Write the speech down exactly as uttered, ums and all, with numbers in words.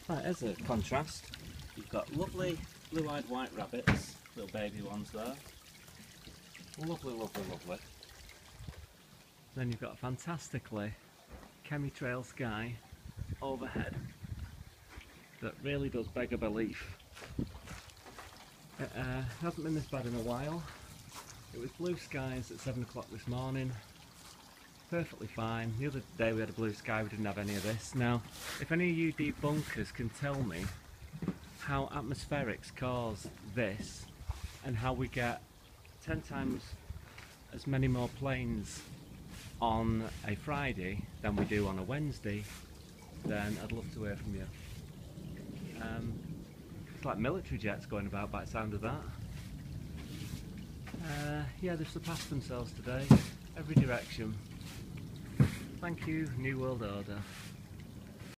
Right, as a contrast, you've got lovely blue-eyed white rabbits, little baby ones there. Lovely, lovely, lovely. Then you've got a fantastically chemtrail sky overhead that really does beg a belief. It uh, hasn't been this bad in a while. It was blue skies at seven o'clock this morning. Perfectly fine. The other day we had a blue sky, we didn't have any of this. Now, if any of you debunkers can tell me how atmospherics cause this and how we get ten times as many more planes on a Friday than we do on a Wednesday, then I'd love to hear from you. Um, it's like military jets going about by the sound of that. Uh, yeah, they've surpassed themselves today, every direction. Thank you, New World Order.